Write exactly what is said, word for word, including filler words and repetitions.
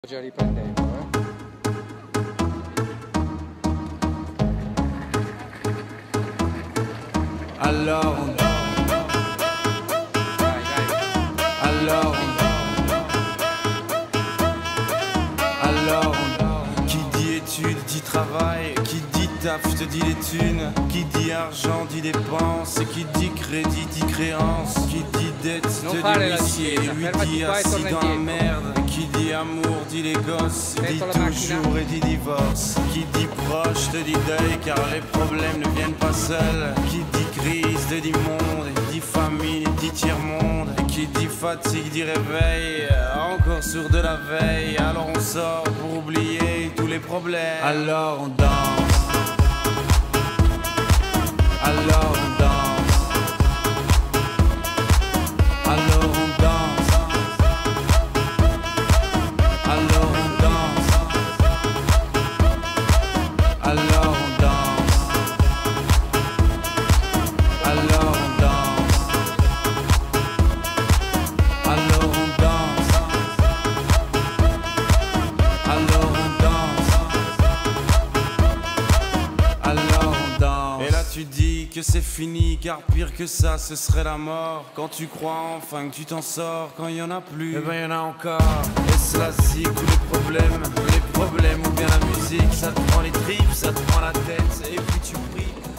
Già riprendendo, eh. Alors on Dai, dai. Alors Alors Qui dit études dit travail. Qui dit taf te dit les thunes. Qui dit argent dit dépenses. Qui dit crédit dit créance. Qui dit dette Non te fare dit la huissier. difesa, Lui fermati dit qua e assis torna dans la indietro. merde. Qui dit amour dit les gosses. Dit Metto la macchina. toujours et dit divorce. Qui dit proche te dit deuil car les problèmes ne viennent pas seuls. Qui dit crise te dit monde. Et dit famine et dit tiers-monde. Et qui dit fatigue dit réveil. Encore sur de la veille. Alors on sort pour oublier tous les problèmes. Alors on danse. Alors on danse. Alors on danse. Alors on danse. Alors on danse. Alors on danse. Alors on danse. Alors on danse. Alors on danse. Et là tu dis que c'est fini, car pire que ça ce serait la mort. Quand tu crois enfin que tu t'en sors, quand il y en a plus, eh ben y en a encore. Est-ce la zik ou les problèmes, les problèmes ou bien la musique. Ça te prend les tripes, ça te prend la tête, et puis tu pries.